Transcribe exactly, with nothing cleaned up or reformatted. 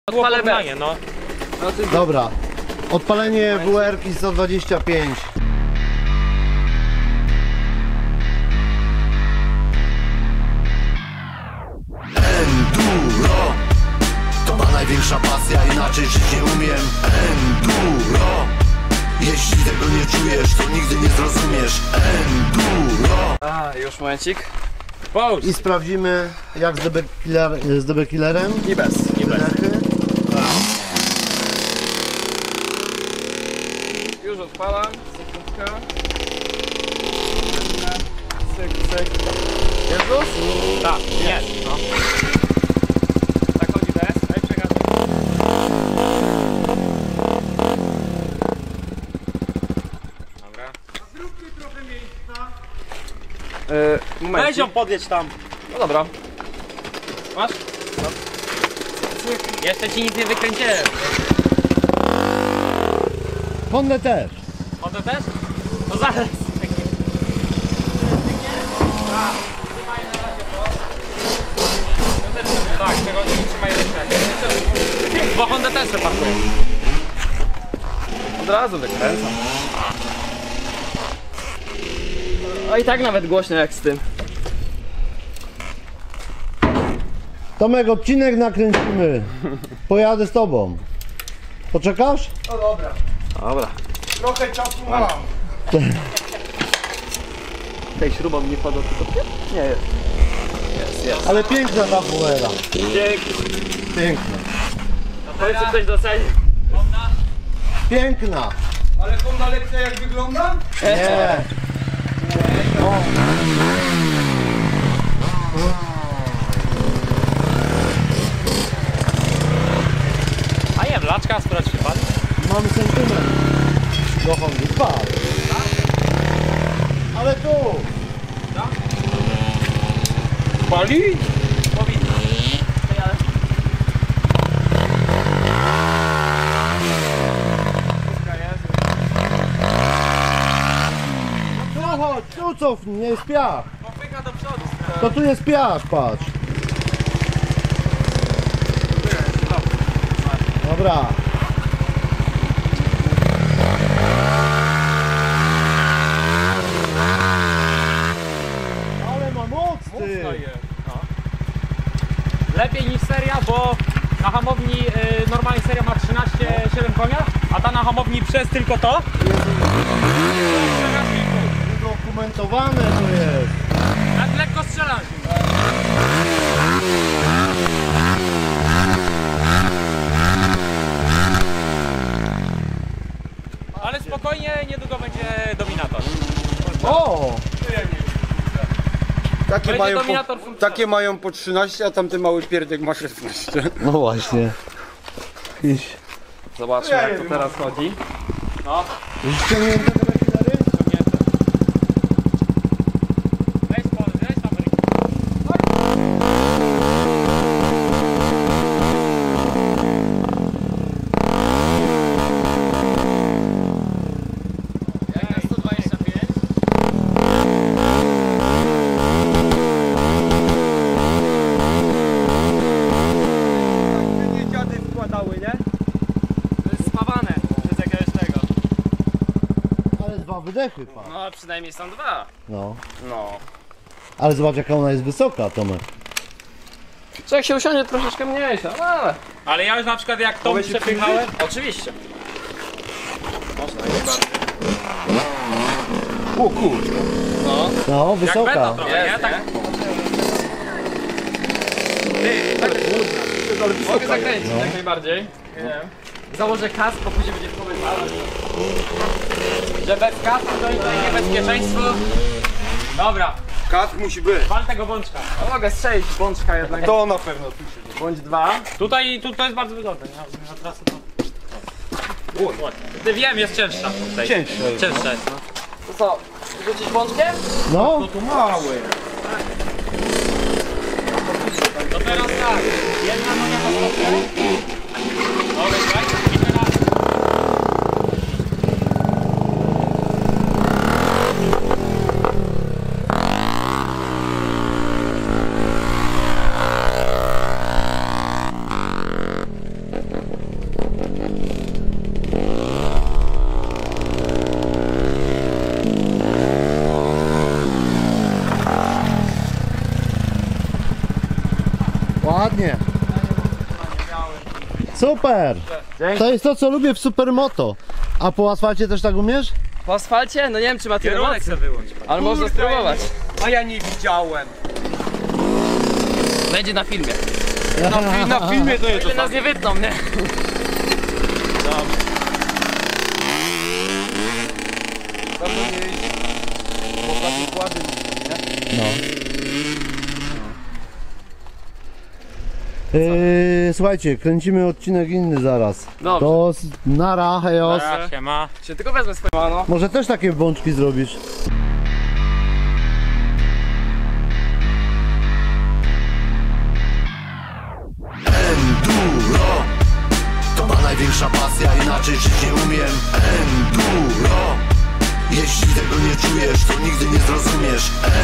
Odpalenie, no. Dobra. Odpalenie W R-ki sto dwadzieścia pięć. Enduro to ma największa pasja, inaczej żyć nie umiem. Enduro, jeśli tego nie czujesz, to nigdy nie zrozumiesz. Enduro. A, już momencik. Post. I sprawdzimy jak z D B, killer, z D B killerem. I bez. I bez. Już odpalam. Sekundka. Syk, syk. Jezus? Tak, jest. No. Tak chodzi bez. Daj przegaduj. Dobra. Zróbmy trochę miejsca. Yy, moment. Weź ją podjedź tam. No dobra. Masz? No. Jeszcze ci nic nie wykręciłem. Hondę też. One też? To zaraz. Tak, tego nie trzymaj rękę. Bo Honda też repakuje. Od razu wykręcam. O i tak nawet głośno jak z tym. Tomek, odcinek nakręcimy. Pojadę z tobą. Poczekasz? No dobra. Dobra. Trochę czasu mam. Tej śrubą nie wpadła tylko. Nie jest. Jest, jest. Ale piękna ta W R-a. Dzięki. Piękna. Powiedz, czy ktoś doceni. Piękna. Ale Honda lepsza jak wygląda? Nie. A nie, mlaczka, sprawdź się pan. Mamy sentyment do Hondy. Dwa. Ale tu. Pali? Powinno. Tu chodź, tu cofnij, nie jest piach. Popycha do przodu. To tu jest piach, patrz. Dobra. Ale ma moc, ty. No. Lepiej niż seria, bo na hamowni y, normalnie seria ma trzynaście przecinek siedem konia, a ta na hamowni przez tylko to Udokumentowane to jest. tak lekko strzelasz. Ale spokojnie, niedługo będzie dominator. O! Takie Będzie mają, dominator po, funkcjonował. takie mają po trzynaście, a tamten mały pierdek ma szesnaście. No właśnie. Iś. Zobaczmy jak to teraz chodzi. No, Już ściągnięte te killery? ściągnięte. Weź po, weź tam sto dwadzieścia pięć. Nie dziady wkładały, nie? To jest spawane przez jakiegoś tego. Ale dwa wydechy, pa. No przynajmniej są dwa. No. No. Ale zobacz jaka ona jest wysoka, Tomek. Czy jak się usiądzie troszeczkę mniejsza, no ale... Ale ja już na przykład jak to przepychałem... Oczywiście. Można najbardziej. O kurde. No. No, Jak wysoka. beta trochę, nie? Tak... Ty, tak... Mogę zakręcić jak najbardziej. Założę kask, bo później będzie w komentarzach. Że bez kasku to jest niebezpieczeństwo. Dobra, Kask musi być. wal tego bączka. No, mogę strzelić bączka jednak. To na pewno tu się. Bądź dwa. Tutaj, tu to jest bardzo wygodne. Na, na trasę to... Ty wiem, jest cięższa. Tutaj. Cięższe jest. Cięższa jest, no. To co, rzucić bączkiem? No, To mały. To teraz tak. Jedna noga na stopę. Dobra, tak. I teraz... Super! Dzięki. To jest to, co lubię w Supermoto. A po asfalcie też tak umiesz? Po asfalcie? No nie wiem, czy ma tyle Kierunek mocy, sobie wyłącz. ale można Kurde, spróbować. A ja nie widziałem. Będzie na filmie. Na, fi na filmie to jest Ile to nas nie wytną, nie? Dawno nie jeździ. Bo takie kłady nie? Yy, słuchajcie, kręcimy odcinek inny zaraz. Dobrze. To s- nara, hejos. Siema. Się tylko wezmę swoje mano. Może też takie bączki zrobisz? Enduro to ma największa pasja, inaczej żyć nie umiem. Enduro jeśli tego nie czujesz, to nigdy nie zrozumiesz.